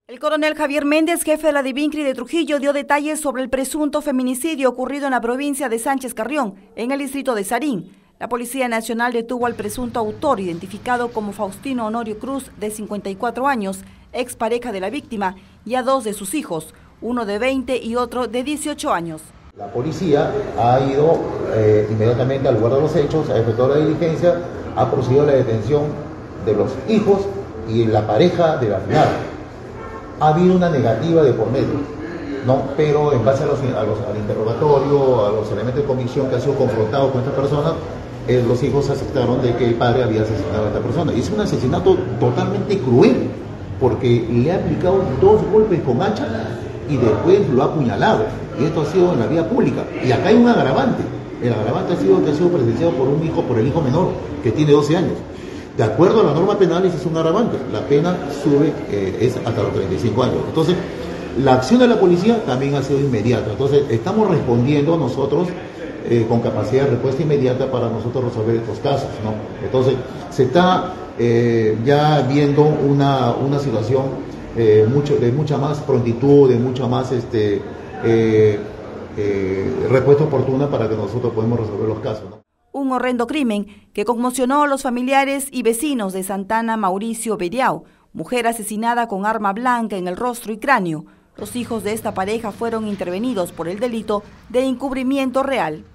El coronel Javier Méndez, jefe de la Divincri de Trujillo, dio detalles sobre el presunto feminicidio ocurrido en la provincia de Sánchez Carrión, en el distrito de Sarín. La Policía Nacional detuvo al presunto autor, identificado como Faustino Honorio Cruz, de 54 años, expareja de la víctima, y a dos de sus hijos, uno de 20 y otro de 18 años. La policía ha ido inmediatamente al lugar de los hechos, ha efectuado la diligencia, ha procedido a la detención de los hijos y la pareja de la finada. Ha habido una negativa de por medio, ¿no? Pero en base al interrogatorio, a los elementos de comisión que han sido confrontados con esta persona, los hijos aceptaron de que el padre había asesinado a esta persona. Y es un asesinato totalmente cruel, porque le ha aplicado 2 golpes con hacha y después lo ha apuñalado. Y esto ha sido en la vía pública. Y acá hay un agravante. El agravante ha sido presenciado por el hijo menor, que tiene 12 años. De acuerdo a la norma penal, ese es un agravante. La pena sube, es hasta los 35 años. Entonces, la acción de la policía también ha sido inmediata. Entonces, estamos respondiendo nosotros con capacidad de respuesta inmediata para nosotros resolver estos casos, ¿no? Entonces, se está ya viendo una situación de mucha más prontitud, de mucha más respuesta oportuna para que nosotros podamos resolver los casos, ¿no? Un horrendo crimen que conmocionó a los familiares y vecinos de Santana Mauricio Beriao, mujer asesinada con arma blanca en el rostro y cráneo. Los hijos de esta pareja fueron intervenidos por el delito de encubrimiento real.